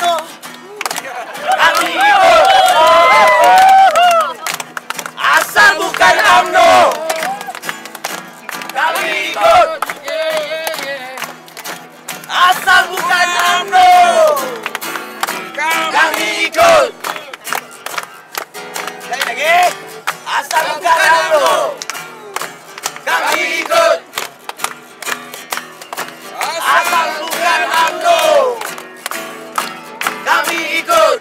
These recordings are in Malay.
UMNO. Kami ikut. Asal bukan UMNO. Kami ikut. Asal bukan UMNO. Kami ikut. Lagi. Asal bukan UMNO. Kami ikut. Asal bukan UMNO. Kami ikut.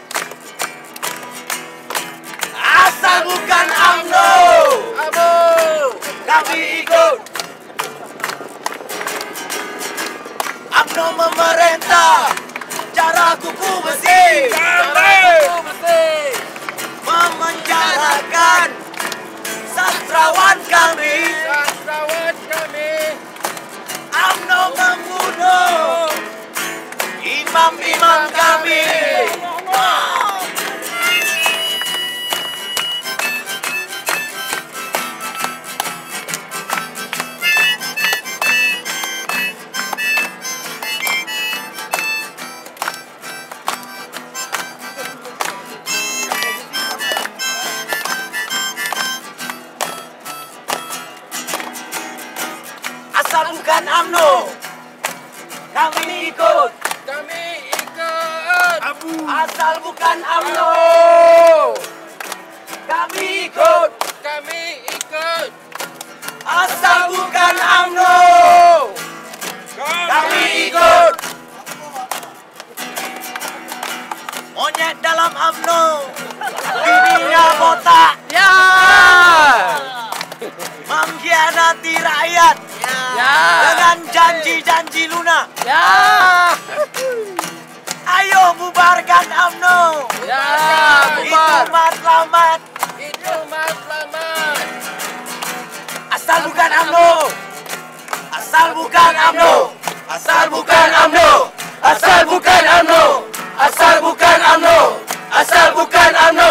Asal bukan UMNO. Kami ikut. UMNO memerintah cara kuku besi. Memenjarakan sastrawan kami. UMNO membunuh imam-imam kami. Asal bukan UMNO. Kami ikut. Asal bukan UMNO. Kami ikut. Asal bukan UMNO. Kami ikut. Monyet dalam UMNO. Bininya botak. Ya. Mengkhianati rakyat. Ya. Dengan janji-janji lunak. Ya. Ayo bubarkan UMNO. Ya. Itu matlamat. Asal bukan UMNO. Asal bukan UMNO. Asal bukan UMNO. Asal bukan UMNO. Asal bukan UMNO. Asal bukan UMNO.